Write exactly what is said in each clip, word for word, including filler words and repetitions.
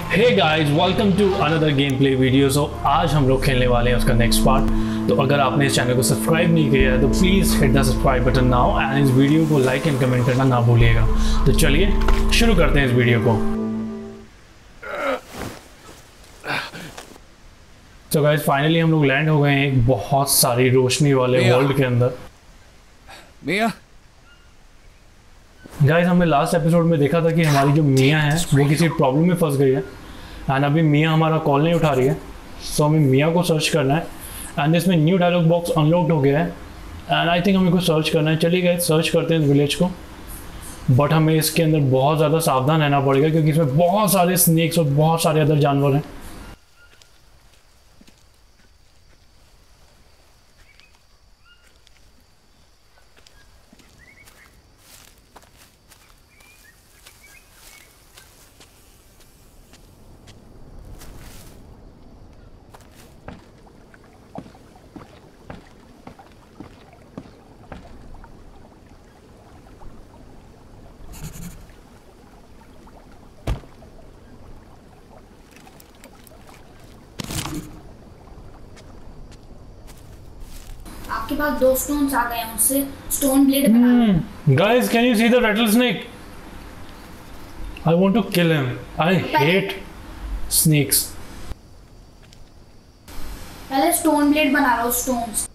Hey guys, welcome to another game play video. So आज हम लोग खेलने वाले हैं उसका नेक्स्ट पार्ट। तो अगर आपने इस चैनल को सब्सक्राइब नहीं किया है तो please hit the subscribe button now and इस वीडियो को लाइक एंड कमेंट करना ना भूलिएगा। तो चलिए शुरू करते हैं इस वीडियो को। तो गाइस फाइनली हम लोग लैंड हो गए हैं एक बहुत सारी रोशनी वाले वर्ल्ड के अंदर। मिया गाइस हमने लास्ट एपिसोड में देखा था कि हमारी जो मियाँ है वो किसी प्रॉब्लम में फंस गई है एंड अभी मियाँ हमारा कॉल नहीं उठा रही है। सो हमें मियाँ को सर्च करना है एंड इसमें न्यू डायलॉग बॉक्स अनलॉक्ड हो गया है एंड आई थिंक हमें को सर्च करना है। चलिए गाइस सर्च करते हैं इस विलेज को, बट हमें इसके अंदर बहुत ज़्यादा सावधान रहना पड़ेगा क्योंकि इसमें बहुत सारे स्नेक्स और बहुत सारे अदर जानवर हैं। आपके पास दो स्टोन्स आ गए हैं, उससे स्टोन ब्लेड बना लो। Guys can you see the rattlesnake? I want to kill him. I hate snakes. पहले स्टोन ब्लेड बना लो, स्टोन्स।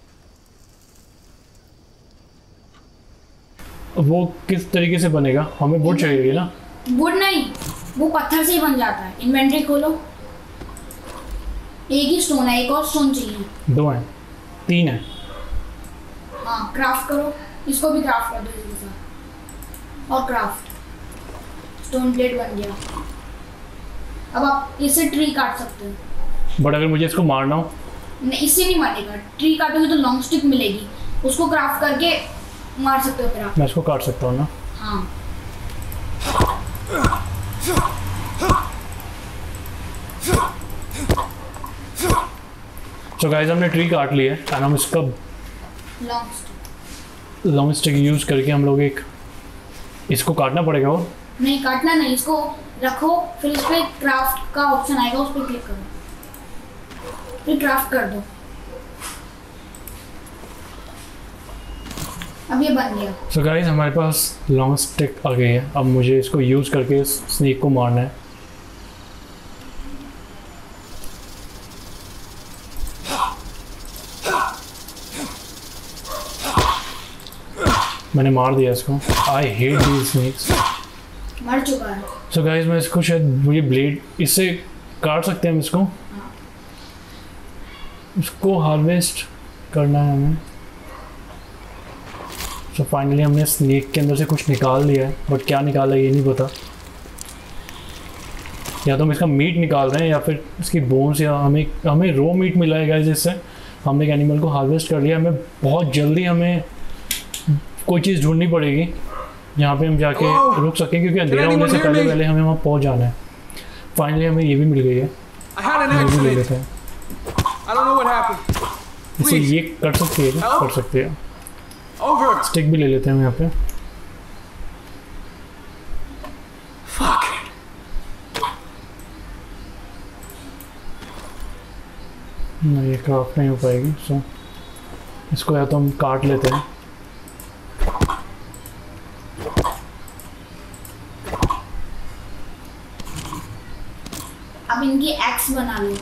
वो किस तरीके से बनेगा? हमें वुड चाहिए ना? वुड नहीं, वो पत्थर से ही बन जाता है। इन्वेंटरी खोलो। एक ही स्टोन है, एक और स्टोन चाहिए। दो हैं, तीन है। हाँ क्राफ्ट करो, इसको भी क्राफ्ट कर दो इसके साथ। और क्राफ्ट स्टोन ब्लेड बन गया। अब आप इससे ट्री काट सकते हो। बट अगर मुझे इसको मारना हो? नहीं, इससे नहीं मारेगा। ट्री काटोगे तो लॉन्ग स्टिक मिलेगी, उसको क्राफ्ट करके मार सकते हो फिर आप। मैं इसको काट सकता हूँ ना? हाँ। तो गाइस हमने ट्री काट लिया है एंड हम इसका long stick long stick use करके हम लोग एक इसको काटना पड़ेगा। वो नहीं काटना नहीं, इसको रखो, फिर इस पे क्राफ्ट का ऑप्शन आएगा, उस पर क्लिक करो, फिर क्राफ्ट कर दो। अब ये बन गया। सो गाइस हमारे पास लॉन्ग स्टिक आ गई है। अब मुझे इसको यूज करके इस स्नेक को मारना है। मैंने मार दिया इसको। I hate these snakes. मर चुका है। सो so गाइस मैं इसको शायद मुझे ब्लेड इससे काट सकते हैं हम इसको। हाँ। इसको हार्वेस्ट करना है हमें। सो so फाइनली हमने स्नेक के अंदर से कुछ निकाल लिया है, बट क्या निकाला है ये नहीं पता। या तो हम इसका मीट निकाल रहे हैं या फिर इसकी बोन्स, या हमें हमें रो मीट मिला है गाइस। जिससे हमने एक एनिमल को हार्वेस्ट कर लिया। हमें बहुत जल्दी हमें कोई चीज़ ढूंढनी पड़ेगी यहाँ पे हम जाके oh, रुक सकें क्योंकि अंधेरा होने से पहले पहले हमें वहाँ पहुँच जाना है। फाइनली हमें ये भी मिल गई है, ये भी ले लेते हैं। इसे ये कर सकती है, कर सकते हैं। स्टिक भी ले लेते हैं हम यहाँ पे। नहीं ये क्राफ्ट नहीं हो पाएगी। सो इसको या तो हम काट लेते हैं। अब इनकी एक्स बना लो।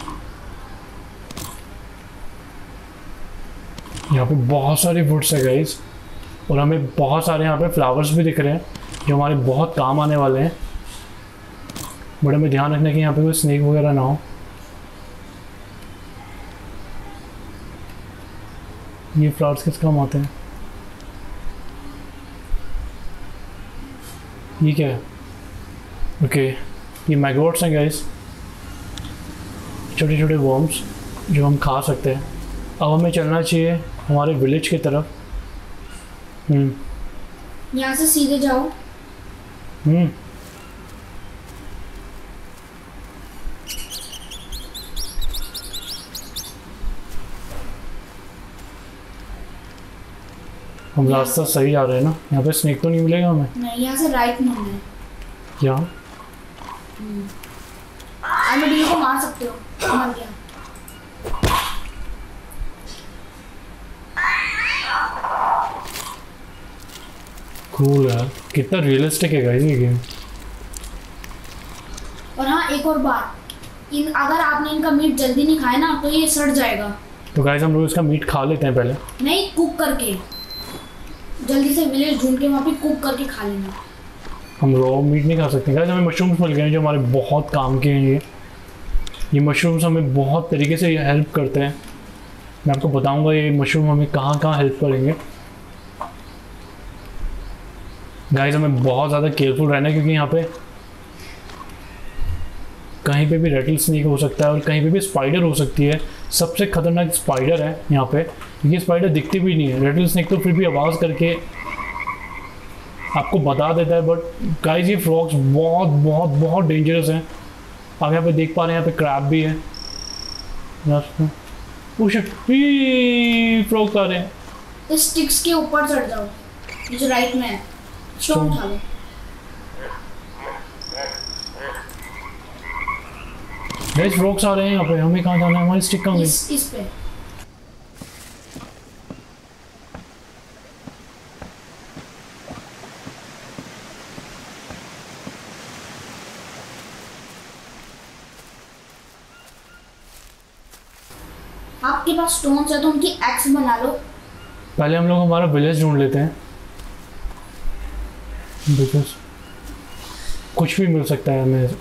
यहाँ पे बहुत सारे वुड्स है गाइस और हमें बहुत सारे यहाँ पे फ्लावर्स भी दिख रहे हैं जो हमारे बहुत काम आने वाले हैं। बट हमें ध्यान रखना कि यहाँ पे कोई स्नेक वगैरह ना हो। ये फ्लावर्स किस काम आते हैं? ये क्या है? ओके ये मैगवॉट्स हैं गाइस, छोटे छोटे वर्म्स जो हम खा सकते हैं। अब हमें चलना चाहिए हमारे विलेज की तरफ। हम्म यहाँ से सीधे जाओ। हम्म हम रास्ता सही आ रहे हैं ना? यहाँ पे स्नेक तो नहीं मिलेगा हमें? नहीं, यहाँ से राइट मुड़ना है। यहाँ आर्मेडिलो को मार सकते हो। मर गया। कूल है, कितना रियलिस्टिक है गाइस ये गेम। और हाँ एक और बात, इन अगर आपने इनका मीट जल्दी नहीं खाया ना तो ये सड़ जाएगा। तो गाइस हम लोग इसका मीट खा लेते हैं पहले। नहीं, कुक करके, जल्दी से विलेज ढूंढ के वहाँ पे कुक करके खा लेना। हम रॉ मीट नहीं खा सकते गाइस। हमें मशरूम्स मिल गए हैं जो हमारे बहुत काम के हैं। ये ये मशरूम्स हमें बहुत तरीके से हेल्प करते हैं। मैं आपको बताऊंगा ये मशरूम हमें कहाँ कहाँ हेल्प करेंगे। गाइस हमें बहुत ज़्यादा केयरफुल रहना है क्योंकि यहाँ पे कहीं पे भी रेटल स्नेक हो सकता है और कहीं पे भी स्पाइडर हो सकती है। सबसे खतरनाक स्पाइडर है यहाँ पे। ये स्पाइडर दिखती भी नहीं है, रेटल स्नेक तो फिर भी आवाज़ करके आपको बता देता है। बट गाइस ये फ्रॉग्स बहुत बहुत बहुत डेंजरस हैं। आप यहाँ पे देख पा रहे हैं यहाँ पे क्रैब भी है। फ्रॉग आ रहे हैं। इस स्टिक्स के ऊपर चढ़ जाओ, जो राइट में है, स्टोन उठा लो। गाइस फ्रॉग्स आ रहे हैं यहाँ पे। हमें कहाँ जाना है? हमारी स्टिक कहाँ गई? इस इस पे आपके पास स्टोन्स है तो उनकी एक्स बना लो। पहले हम लोग हमारा विलेज ढूंढ लेते हैं बिकॉज कुछ भी मिल सकता है हमें।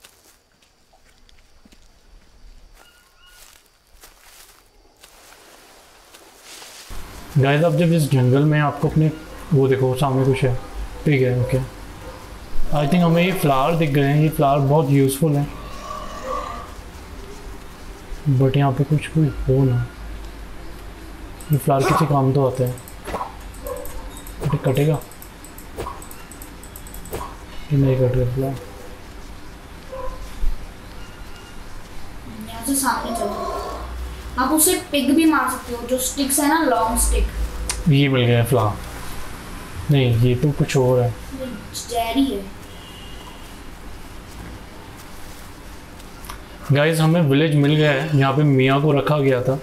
गाइस अब जब इस जंगल में आपको अपने वो देखो सामने कुछ है, ठीक है ओके। आई थिंक हमें ये फ्लावर दिख गए हैं। ये फ्लावर बहुत यूज़फुल है बट यहाँ पे कुछ कोई हो ना। ये फ्लावर किसी काम तो आता है। बट कटेगा कि नहीं कटेगा फ्लावर? यहाँ से सामने चलो। आप उसे पिग भी मार सकते हो, जो स्टिक्स है ना, लॉन्ग स्टिक। ये मिल गया फ्लावर। नहीं ये तो कुछ और है। जैरी है। गाइस हमें विलेज मिल गया है। यहाँ पे मियाँ को रखा गया था।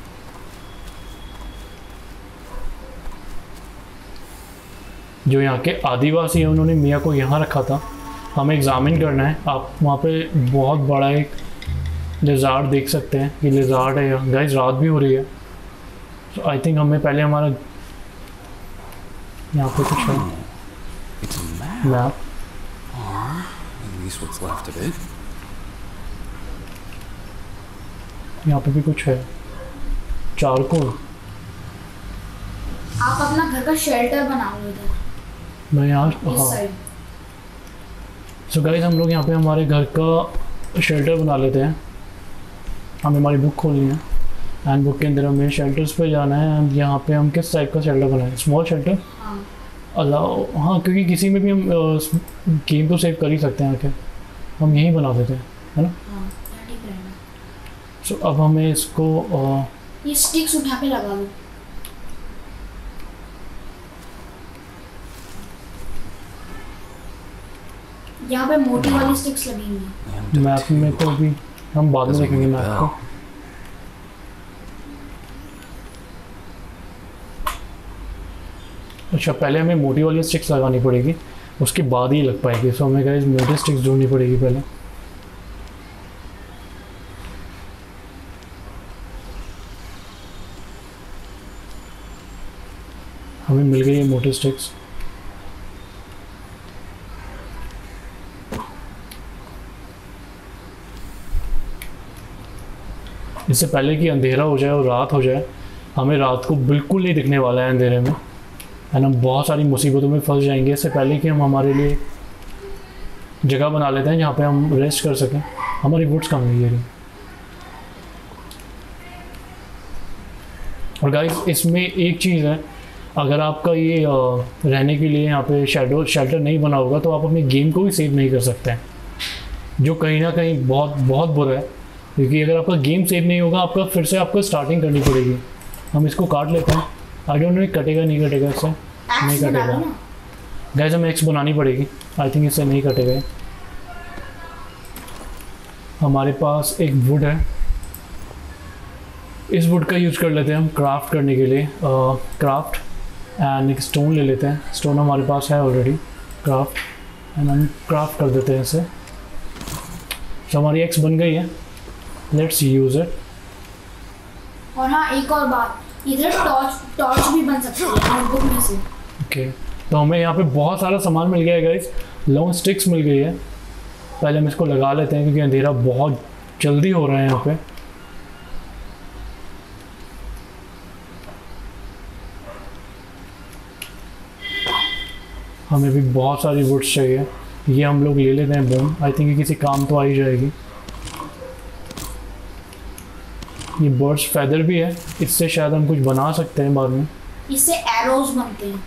जो यहाँ के आदिवासी हैं उन्होंने मियाँ को यहाँ रखा था। हमें एग्जामिन करना है। आप वहाँ पे बहुत बड़ा एक लिजार्ड देख सकते हैं। ये लिजार्ड है यहाँ। गाइस रात भी हो रही है तो आई थिंक हमें पहले हमारा यहाँ पे कुछ है मैप। यहाँ पे भी कुछ है, चारकोल। आप अपना घर का शेल्टर बनाओ इधर। मैं यहाँ इस हाँ। साइड। सो गाइस हम लोग यहाँ पे हमारे घर का शेल्टर बना लेते हैं। हमें हमारी बुक खोलनी है एंड बुक के अंदर हमें शेल्टर्स पे जाना है। एंड यहाँ पे हम किस टाइप का शेल्टर बनाएं? Small shelter allow. हाँ क्योंकि किसी में भी हम गेम तो सेव कर ही सकते हैं आके। हम यहीं बना देते हैं है ना। सो so, अब हमें इसको आ, ये स्टिक्स उठा के लगा लो। यहाँ पे मोटी वाली स्टिक्स लगी हुई हैं। मैप में तो अभी हम बाद में देखेंगे मैप को। अच्छा पहले हमें मोटी वाली स्टिक्स लगानी पड़ेगी, उसके बाद ही लग पाएगी। सो हमें गाइस मोटी स्टिक्स ढूंढनी पड़ेगी पहले। हमें मिल गई है मोटी स्टिक्स। इससे पहले कि अंधेरा हो जाए और रात हो जाए, हमें रात को बिल्कुल नहीं दिखने वाला है अंधेरे में, है ना। बहुत सारी मुसीबतों में फंस जाएंगे। इससे पहले कि हम हमारे लिए जगह बना लेते हैं जहाँ पे हम रेस्ट कर सकें। हमारी वुड्स कहाँ गई है? और गाइस इसमें एक चीज़ है, अगर आपका ये रहने के लिए यहाँ पे शेडो शेल्टर नहीं बना होगा तो आप अपनी गेम को भी सेव नहीं कर सकते हैं, जो कहीं ना कहीं बहुत बहुत बुरा है। क्योंकि अगर आपका गेम सेव नहीं होगा, आपका फिर से आपको स्टार्टिंग करनी पड़ेगी। हम इसको काट लेते हैं। आई डोंट नो कटेगा नहीं कटेगा इससे। नहीं कटेगा गाइस, हमें एक्स बनानी पड़ेगी। आई थिंक इससे नहीं कटेगा। हमारे पास एक वुड है, इस वुड का यूज़ कर लेते हैं हम क्राफ्ट करने के लिए। क्राफ्ट एंड एक स्टोन ले लेते हैं, स्टोन हमारे पास है ऑलरेडी। क्राफ्ट एंड हम क्राफ्ट कर देते हैं इसे। तो हमारी एक्स बन गई है, लेट्स यूज़ इट। और हाँ, एक और बात, इधर टॉर्च टॉर्च भी बन सकती है नोटबुक में से। Okay okay. तो हमें यहाँ पे बहुत सारा सामान मिल गया है गाइस। लॉन्ग स्टिक्स मिल गई है, पहले हम इसको लगा लेते हैं क्योंकि अंधेरा बहुत जल्दी हो रहा है यहाँ पे। हमें भी बहुत सारी वुड्स चाहिए, ये हम लोग ले लेते हैं बूम। आई थिंक ये किसी काम तो आ ही जाएगी। ये बर्ड्स फेदर भी है, इससे शायद हम कुछ बना सकते हैं बाद में। इससे एरोज बनते हैं।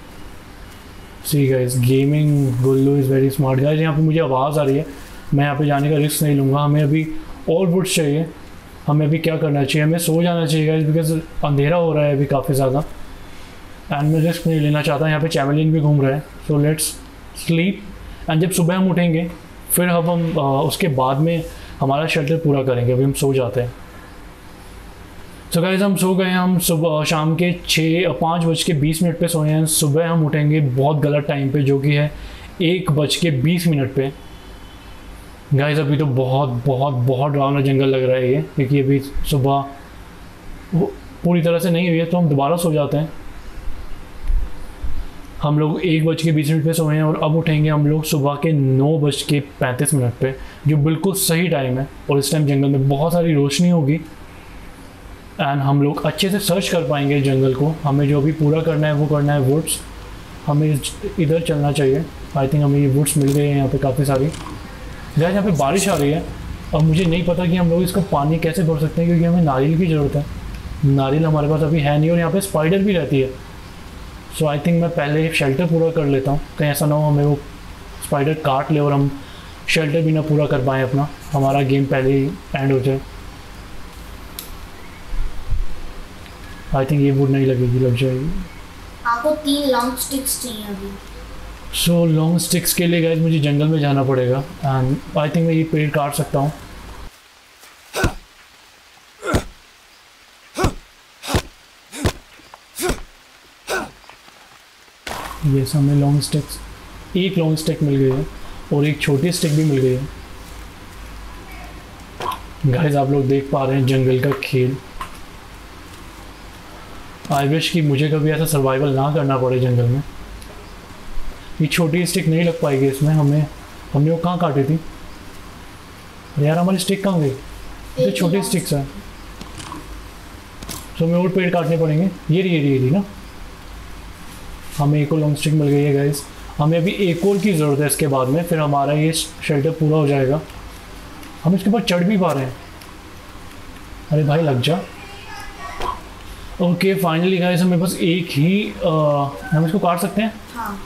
See guys, gaming Gullu is very smart guys. यहाँ पे मुझे आवाज़ आ रही है, मैं यहाँ पे जाने का रिस्क नहीं लूँगा। हमें अभी और वुड्स चाहिए। हमें अभी क्या करना चाहिए, हमें सो जाना चाहिए गाइस, बिकॉज अंधेरा हो रहा है अभी काफ़ी ज़्यादा एंड मैं रिस्क नहीं लेना चाहता। यहाँ पे चैमलिन भी घूम रहा है, सो लेट्स स्लीप। एंड जब सुबह हम उठेंगे फिर हम हम आ, उसके बाद में हमारा शेल्टर पूरा करेंगे। अभी हम सो जाते हैं। सो गाइस, हम सो गए। हम सुबह शाम के छः पाँच बज के बीस मिनट पे सोए हैं। सुबह हम उठेंगे बहुत गलत टाइम पे, जो कि है एक बज के बीस मिनट पे। गाइस, अभी तो बहुत बहुत बहुत डरावना जंगल लग रहा है ये, क्योंकि अभी सुबह पूरी तरह से नहीं हुई है। तो हम दोबारा सो जाते हैं। हम लोग एक बज के बीस मिनट पे सोए हैं और अब उठेंगे हम लोग सुबह के नौ बज के पैंतीस मिनट पे, जो बिल्कुल सही टाइम है। और इस टाइम जंगल में बहुत सारी रोशनी होगी एंड हम लोग अच्छे से सर्च कर पाएंगे जंगल को। हमें जो भी पूरा करना है वो करना है वुड्स। हमें इधर चलना चाहिए। आई थिंक हमें ये वुड्स मिल गए हैं यहाँ पे काफ़ी सारी। गाइस, यहाँ पे बारिश आ रही है और मुझे नहीं पता कि हम लोग इसको पानी कैसे भर सकते हैं, क्योंकि हमें नारियल की ज़रूरत है। नारियल हमारे पास अभी है नहीं और यहाँ पे स्पाइडर भी रहती है। सो आई थिंक मैं पहले शेल्टर पूरा कर लेता हूँ, कहीं ऐसा ना हो हमें वो स्पाइडर काट ले और हम शेल्टर भी ना पूरा कर पाएँ अपना, हमारा गेम पहले ही एंड हो जाए। आई थिंक ये वुड नहीं लगेगी, लग जाएगी। आपको तीन लॉन्ग स्टिक्स चाहिए अभी। सो लॉन्ग स्टिक्स के लिए गाइस मुझे जंगल में जाना पड़ेगा एंड आई थिंक मैं ये पेड़ काट सकता हूँ। ये हमें लॉन्ग स्टिक्स, एक लॉन्ग स्टिक मिल गई है और एक छोटी स्टिक भी मिल गई है। गाइस, आप लोग देख पा रहे हैं जंगल का खेल। आई विश कि मुझे कभी ऐसा सर्वाइवल ना करना पड़े जंगल में। ये छोटी स्टिक नहीं लग पाएगी इसमें। हमें हमने वो कहाँ काटी थी? अरे यार, हमारी स्टिक कहाँ गई? तो छोटी स्टिक्स है, तो हमें और पेड़ काटने पड़ेंगे। ये रही ये रही ये रही ना, हमें एक और लॉन्ग स्टिक मिल गई है गाइस। हमें अभी एक और की ज़रूरत है इसके बाद में, फिर हमारा ये शेल्टर पूरा हो जाएगा। हम इसके ऊपर चढ़ भी पा रहे हैं। अरे भाई, लग जा। ओके, फाइनली गाइस, हमें बस एक ही आ, हम इसको काट सकते हैं। हाँ।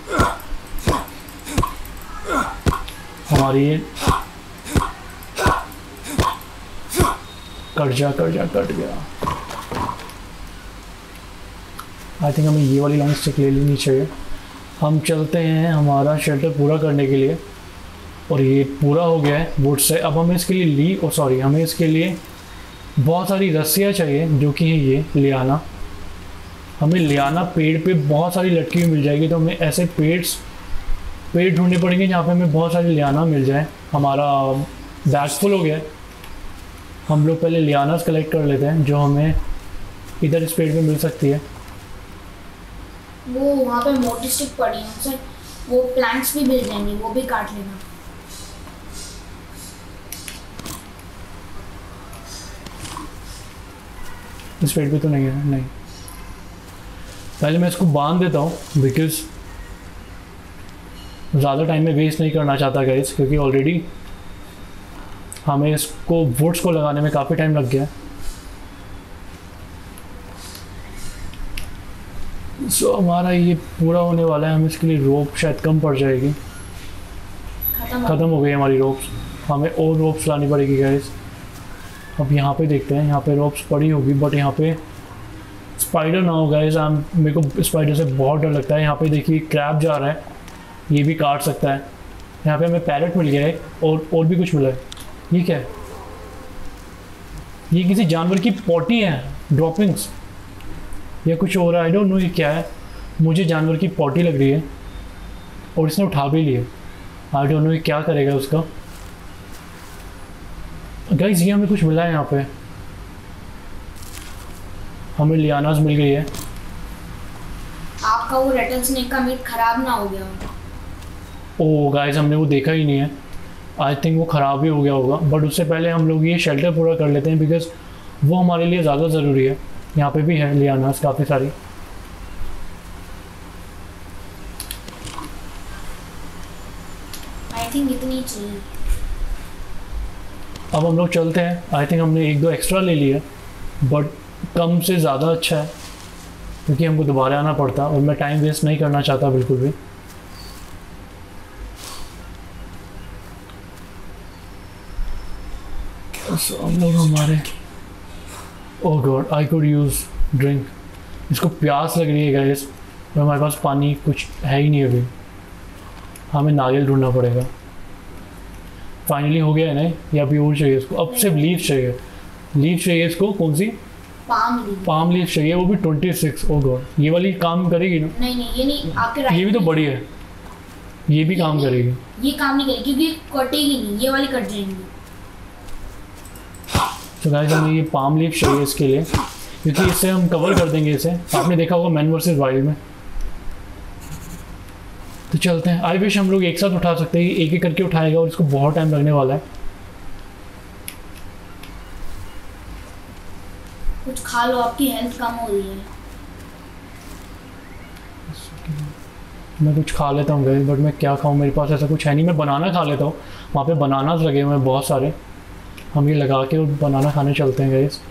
हमारी ये कट जा कट जा कट गया। आई थिंक हमें ये वाली लॉन्ग स्टिक ले लेनी चाहिए। हम चलते हैं हमारा शेल्टर पूरा करने के लिए और ये पूरा हो गया है वुड से। अब हमें इसके लिए ली ओ सॉरी हमें इसके लिए बहुत सारी रस्सियाँ चाहिए, जो कि है ये लियाना। हमें लियाना पेड़ पे बहुत सारी लटकी हुई मिल जाएगी, तो हमें ऐसे पेड़ पेड़ ढूंढने पड़ेंगे जहाँ पे हमें बहुत सारी लियाना मिल जाए। हमारा बैग फुल हो गया है। हम लोग पहले लियानास कलेक्ट कर लेते हैं, जो हमें इधर इस पेड़ पे मिल सकती है। वो वहाँ पे मोटी स्टिक पड़ी है, उनसे वो प्लांट्स भी मिल जाएंगे, वो भी काट लेना। इस पेड़ पे तो नहीं है, नहीं। पहले मैं इसको बांध देता हूँ, बिकॉज ज़्यादा टाइम में वेस्ट नहीं करना चाहता गाइस, क्योंकि ऑलरेडी हमें इसको वुड्स को लगाने में काफ़ी टाइम लग गया। सो so, हमारा ये पूरा होने वाला है। हम इसके लिए रोप शायद कम पड़ जाएगी, ख़त्म हो गई हमारी रोप्स। हमें और रोप्स लानी पड़ेगी गाइस। अब यहाँ पे देखते हैं, यहाँ पे रोप्स पड़ी होगी, बट यहाँ पे स्पाइडर ना हो गाइस। हम मेरे को स्पाइडर से बहुत डर लगता है। यहाँ पे देखिए क्रैब जा रहा है, ये भी काट सकता है। यहाँ पे हमें पैरेट मिल गया है और और भी कुछ मिला है। ये क्या है? ये किसी जानवर की पॉटी है, ड्रॉपिंग्स या कुछ और है, आई डोंट नो ये क्या है। मुझे जानवर की पॉटी लग रही है और इसने उठा भी लिया। आई डोंट नो ये क्या करेगा उसका। गाइस ये हमें कुछ मिला है यहाँ पे, हमें लियानास मिल गई है। आपका वो रेटल स्नेक का मीट खराब ना हो गया हो। ओह गाइस हमने वो देखा ही नहीं है, आई थिंक वो ख़राब ही हो गया होगा। बट उससे पहले हम लोग ये शेल्टर पूरा कर लेते हैं बिकॉज वो हमारे लिए ज़्यादा ज़रूरी है। यहाँ पे भी है लियानास काफ़ी सारी। आई थिंक इतनी चाहिए। अब हम लोग चलते हैं। आई थिंक हमने एक दो एक्स्ट्रा ले लिया बट कम से ज़्यादा अच्छा है क्योंकि हमको दोबारा आना पड़ता और मैं टाइम वेस्ट नहीं करना चाहता बिल्कुल भी। So, हम लोग हमारे oh god I could use drink. इसको प्यास लग रही है गाइस और हमारे पास पानी कुछ है ही नहीं अभी। हमें नारियल ढूंढना पड़ेगा। फाइनली हो गया है ना, या अभी और चाहिए इसको? अब सिर्फ लीफ चाहिए। लीफ चाहिए इसको, कौन सी? Palm leaf. पाम लीफ चाहिए, वो भी ट्वेंटी सिक्स। ओह गॉड ये वाली काम करेगी ना? नहीं नहीं ये नहीं, आपके राइट ये भी तो बड़ी है, ये भी काम करेगी। ये काम नहीं करेगी क्योंकि कटेगी नहीं, ये वाली कट जाएंगी। तो गाइस हमें ये पाम लीफ चाहिए इसके लिए क्योंकि इससे हम कवर कर देंगे इसे। आपने देखा होगा मैन वर्सेस वाइल्ड में। तो चलते हैं। आई विश हम लोग एक साथ उठा सकते हैं, एक एक करके उठाएगा और इसको बहुत टाइम लगने वाला है। कुछ खा लो, आपकी हेल्थ कम हो रही है। मैं कुछ खा लेता हूँ गाइस बट मैं क्या खाऊँ, मेरे पास ऐसा कुछ है नहीं। मैं बनाना खा लेता हूँ, वहाँ पे बनानास लगे हुए हैं बहुत सारे। हम ये लगा के बनाना खाने चलते हैं गाइस।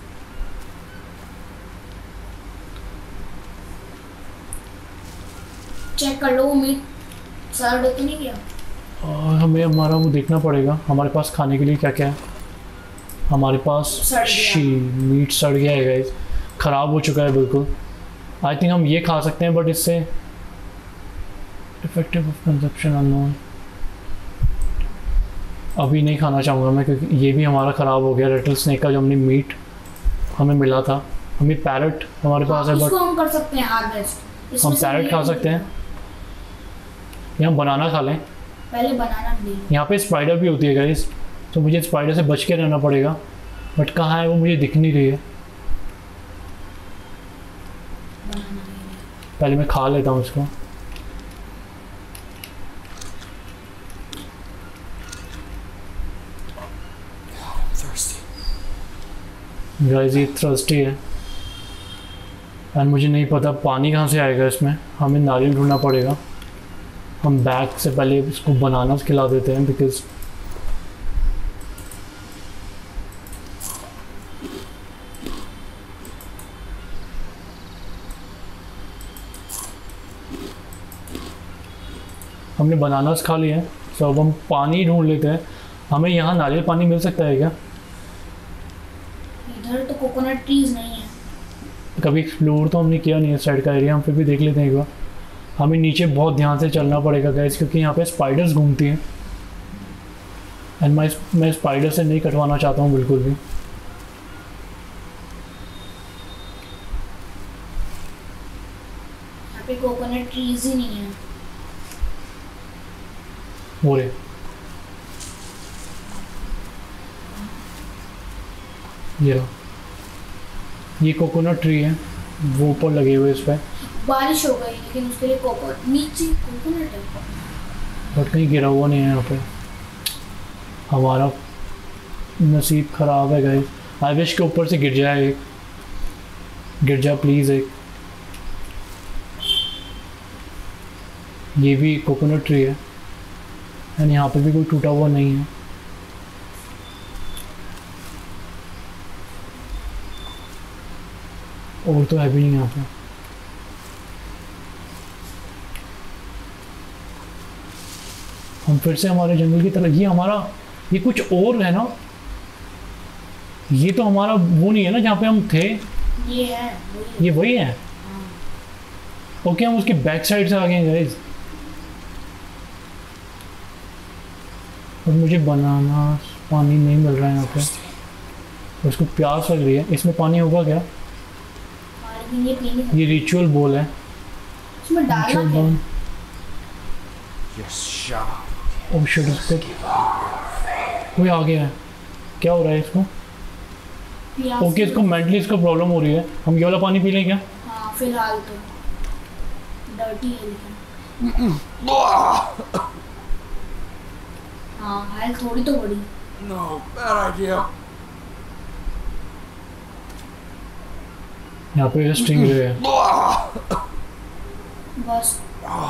चेक कर लो वो मीट सर्व तो नहीं किया। और हमें हमारा वो देखना पड़ेगा हमारे पास खाने के लिए क्या क्या है। हमारे पास सड़ गया। शी मीट सड़ गया है गाइस, ख़राब हो चुका है बिल्कुल। आई थिंक हम ये खा सकते हैं बट इससे इफेक्टिव ऑफ कंजप्शन अननोन। अभी नहीं खाना चाहूँगा मैं क्योंकि ये भी हमारा ख़राब हो गया। रेटल स्नेक का जो हमने मीट हमें मिला था, हमें पैरट हमारे पास है इसको बट हम कर सकते हैं हार्वेस्ट। हम पैरट खा सकते हैं या हम बनाना खा लें। पहले बनाना दे। यहाँ पे स्पाइडर भी होती है गाइस, तो मुझे स्पाइडर से बच के रहना पड़ेगा बट कहाँ है वो मुझे दिख नहीं रही है। पहले मैं खा लेता हूँ इसको। गाइस ये थर्स्टी है एंड मुझे नहीं पता पानी कहाँ से आएगा इसमें। हमें नारियल ढूंढना पड़ेगा। हम बैग से पहले इसको बनाना खिला देते हैं बिकॉज हमने बनानास खा लिए हैं। तो अब हम पानी ढूंढ लेते हैं। हमें यहाँ नारियल पानी मिल सकता है क्या? इधर तो कोकोनट ट्रीज नहीं है। कभी एक्सप्लोर तो हमने किया नहीं है साइड का एरिया, हम फिर भी देख लेते हैं एक बार। हमें नीचे बहुत ध्यान से चलना पड़ेगा गाइस क्योंकि यहाँ पे स्पाइडर्स घूमती हैं एंड मैं मैं स्पाइडर से नहीं कटवाना चाहता हूँ बिल्कुल भी। यहाँ पे कोकोनट ट्रीज ही नहीं है। हो रहे ये रहा, ये कोकोनट ट्री है, वो ऊपर लगे हुए इस पर। बारिश हो गई लेकिन उसके लिए कोकोनट नीचे कोकोनट है बट कहीं गिरा हुआ नहीं है यहाँ पे। हमारा नसीब ख़राब है गाइस। आई विश के ऊपर से गिर जाए, एक गिर जा प्लीज़ एक। ये भी कोकोनट ट्री है एंड यहाँ पे भी कोई टूटा हुआ नहीं है। और तो है भी नहीं यहाँ पे। हम फिर से हमारे जंगल की तरफ। ये हमारा ये कुछ और है ना, ये तो हमारा वो नहीं है ना जहाँ पे हम थे। ये है वही। ये वही है। हाँ। ओके हम उसकी बैक साइड से आ गए हैं गाइस। और मुझे बनाना पानी नहीं मिल रहा है यहाँ पे, उसको प्यास लग रही है। इसमें पानी होगा क्या? लेकिन ये पीने ये रिचुअल बोल है, इसमें डालना रिचुअल क्या बोल। है? You're sharp. ओह शिट, इसको कोई आ गया है, क्या हो रहा है इसको? प्यास ओके, इसको मेंटली इसको प्रॉब्लम हो रही है। हम ये वाला पानी पी लें क्या? हाँ फिलहाल तो डर्टी है लेकिन हाँ हेल्थ थोड़ी तो बड़ी। No, bad idea. यहाँ पे स्टिंग है। बस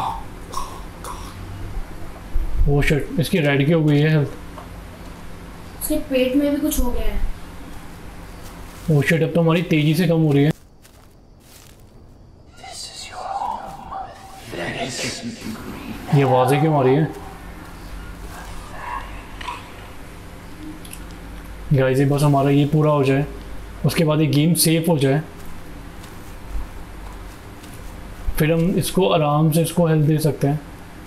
ओह शिट, इसकी रेड की हो गई है हेल्थ। इसके पेट में भी कुछ हो गया है। ओह शिट, अब तो हमारी तेजी से कम हो रही है। ये आवाज़ें क्यों आ रही है? गाइस, ये बस हमारा ये पूरा हो जाए, उसके बाद ये गेम सेफ हो जाए, फिर हम इसको आराम से इसको हेल्प दे सकते हैं।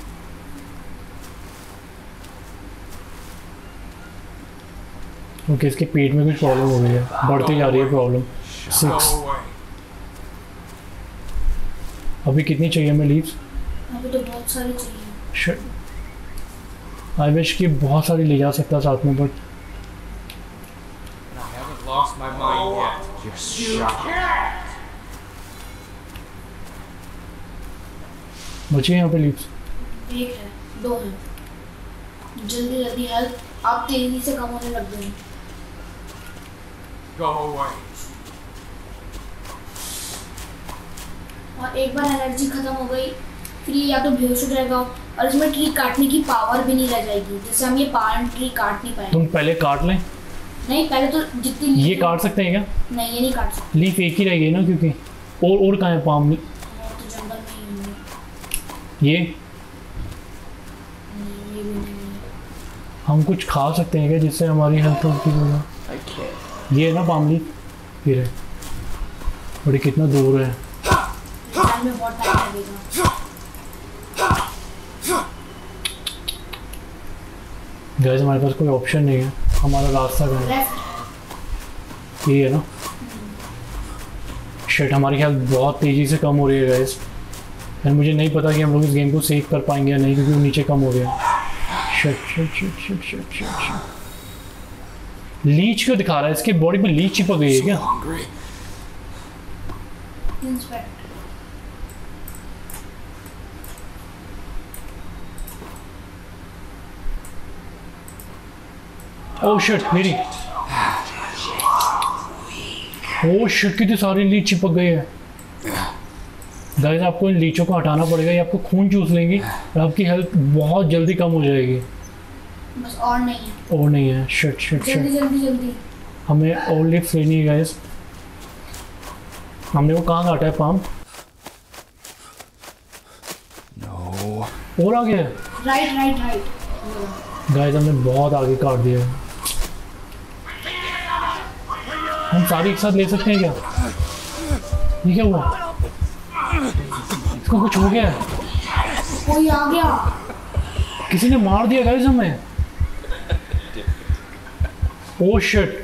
ओके, इसके पेट में कुछ प्रॉब्लम हो गई है, बढ़ती जा रही है प्रॉब्लम। सिक्स। अभी कितनी चाहिए हमें लीव्स? अभी तो बहुत सारी चाहिए। आई विश कि बहुत सारी ले जा सकता साथ में, but I haven't lost my mind yet. You're sharp. बचे यहाँ पे लीव्स। एक है, दो है। जल्दी जल्दी हेल्प आप तेजी से कम होने लग गए। Go away. और एक बार एनर्जी खत्म हो गई फिर ये या तो बेहोश हो जाएगा और इसमें ट्री काटने की पावर भी नहीं रह जाएगी, जिससे हम ये पावर ट्री काट नहीं पाएंगे। तुम पहले काट लें। नहीं, पहले तो जितनी ये काट सकते हैं क्या? नहीं, ये नहीं काट सकते। लीफ एक ही रहेगी ना, क्योंकि और और कहाँ है पाम? वो तो जंगल में ही होंगे। ये नहीं, ये भी नहीं है। हम कुछ खा सकते हैं क्या जिससे हमारी हेल्थ ठीक हो जाए? ये है ना पाम लीफ, ये रहे। बड़ी कितना दूर है, टाइम में बहुत टाइम लगेगा। गाइस, हमारे पास कोई ऑप्शन नहीं है, हमारा रास्ता कहाँ है? लेफ्ट। ये है ना। शिट, हमारी हेल्थ बहुत तेज़ी से कम हो रही है गाइस, एंड मुझे नहीं पता कि हम लोग इस गेम को सेव कर पाएंगे या नहीं, क्योंकि वो नीचे कम हो गया। Shit shit shit shit shit shit shit. Leech क्यों दिखा रहा है? इसके बॉडी में लीच चिपक गई है क्या? Hungry. इंस्पेक्ट। ओह शिट, मेरी ओह शिट, कितनी सारी लीच चिपक गई है। गाइस, आपको इन लीचों को हटाना पड़ेगा, ये आपको खून चूस लेंगी और आपकी हेल्थ बहुत जल्दी कम हो जाएगी। बस और नहीं है। और नहीं है। शिट शिट जल्दी शिट, जल्दी जल्दी। हमें और लिफ्ट लेनी है गाइस। हमने वो कहाँ काटा है पाम? No. और आ गया राइट राइट राइट। गाइस, हमने बहुत आगे काट दिया है। हम सारी एक साथ ले सकते हैं क्या? ये क्या हुआ? इसको कुछ हो गया है, कोई आ गया। किसी ने मार दिया गाइस हमें। Oh shit,